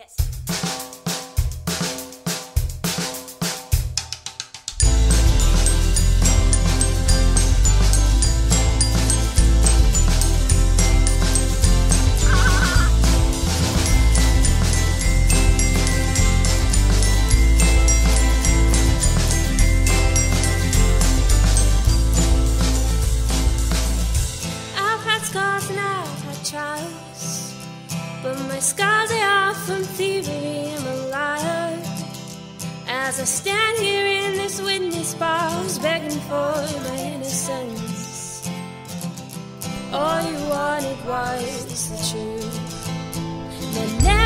Yes. But my scars they are from thievery. I'm a liar. As I stand here in this witness box, begging for my innocence. All you wanted was the truth.